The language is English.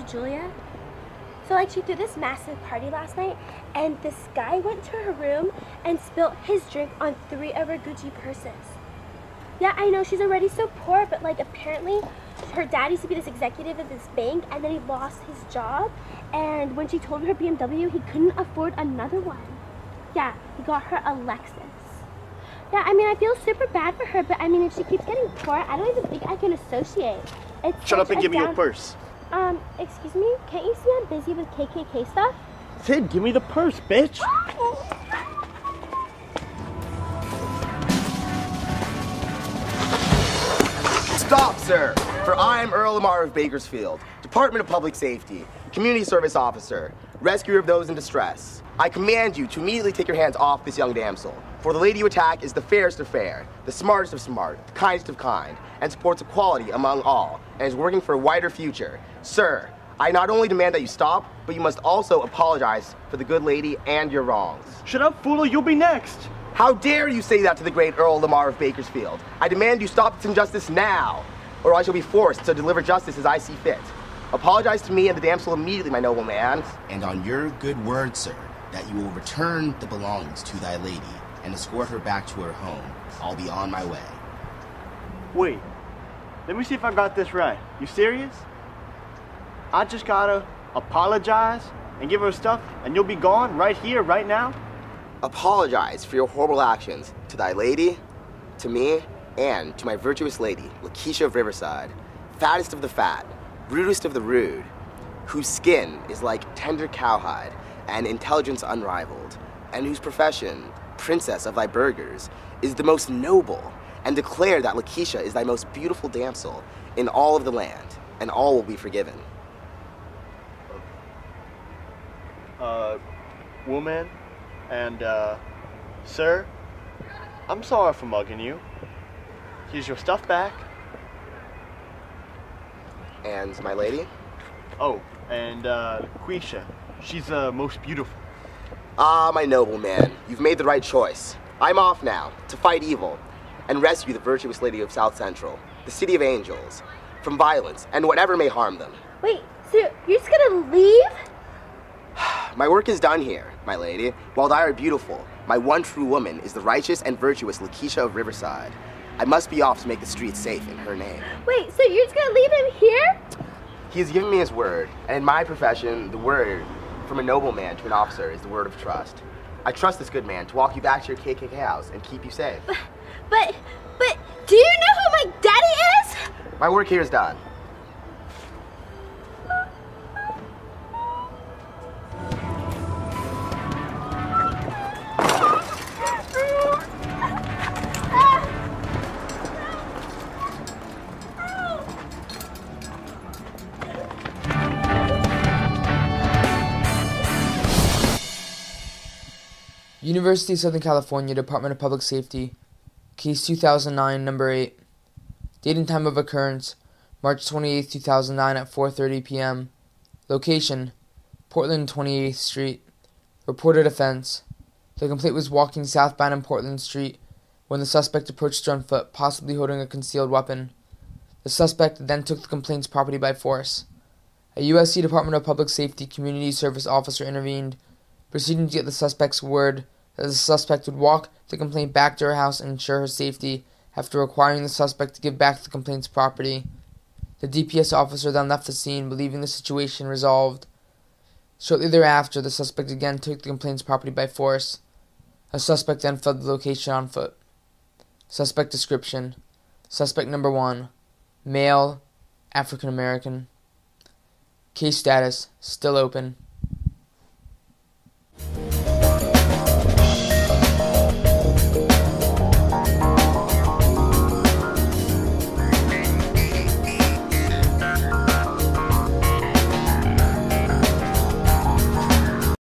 Julia? So she threw this massive party last night, and this guy went to her room and spilled his drink on 3 of her Gucci purses. Yeah, I know she's already so poor, but apparently her dad used to be this executive at this bank, and then he lost his job, and when she told her BMW, he couldn't afford another one. Yeah, he got her a Lexus. Yeah, I feel super bad for her, but if she keeps getting poor, I don't even think I can associate. Shut up and give me your purse. Excuse me? Can't you see I'm busy with KKK stuff? Sid, give me the purse, bitch. Stop, sir! For I am Earl LaMarre of Bakersfield, Department of Public Safety, Community Service Officer, Rescuer of those in distress. I command you to immediately take your hands off this young damsel, for the lady you attack is the fairest of fair, the smartest of smart, the kindest of kind, and supports equality among all, and is working for a wider future. Sir, I not only demand that you stop, but you must also apologize for the good lady and your wrongs. Shut up, fool, or you'll be next. How dare you say that to the great Earl LaMarre of Bakersfield? I demand you stop this injustice now, or I shall be forced to deliver justice as I see fit. Apologize to me and the damsel immediately, my noble man. And on your good word, sir, that you will return the belongings to thy lady and escort her back to her home, I'll be on my way. Wait, let me see if I got this right. You serious? I just gotta apologize and give her stuff, and you'll be gone right here, right now? Apologize for your horrible actions to thy lady, to me, and to my virtuous lady, Lakeisha of Riverside, fattest of the fat, rudest of the rude, whose skin is like tender cowhide and intelligence unrivaled, and whose profession, princess of thy burghers, is the most noble, and declare that Lakeisha is thy most beautiful damsel in all of the land, and all will be forgiven. Woman, and, sir, I'm sorry for mugging you. Here's your stuff back. And my lady? Oh, and, Quisha. She's, most beautiful. Ah, my noble man, you've made the right choice. I'm off now, to fight evil, and rescue the virtuous lady of South Central, the city of angels, from violence and whatever may harm them. Wait, so you're just gonna leave? My work is done here, my lady. While thou art beautiful, my one true woman is the righteous and virtuous Lakeisha of Riverside. I must be off to make the streets safe in her name. Wait, so you're just gonna leave him here? He has given me his word, and in my profession, the word from a nobleman to an officer is the word of trust. I trust this good man to walk you back to your KKK house and keep you safe. But, do you know who my daddy is? My work here is done. University of Southern California, Department of Public Safety, Case 2009, Number 8. Date and time of occurrence, March 28, 2009 at 4:30 p.m. Location, Portland 28th Street. Reported offense. The complaint was walking southbound on Portland Street when the suspect approached her on foot, possibly holding a concealed weapon. The suspect then took the complaint's property by force. A USC Department of Public Safety Community Service officer intervened, proceeding to get the suspect's word that the suspect would walk the complaint back to her house and ensure her safety after requiring the suspect to give back the complaint's property. The DPS officer then left the scene, believing the situation resolved. Shortly thereafter, the suspect again took the complaint's property by force. A suspect then fled the location on foot. Suspect description: Suspect number 1, male, African American. Case status: still open.